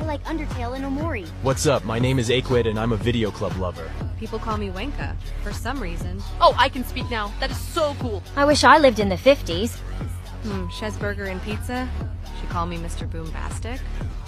I like Undertale and Omori. What's up? My name is Aquid and I'm a video club lover. People call me Wenka, for some reason. Oh, I can speak now. That is so cool. I wish I lived in the 50s. Chesburger and pizza? She call me Mr. Boombastic?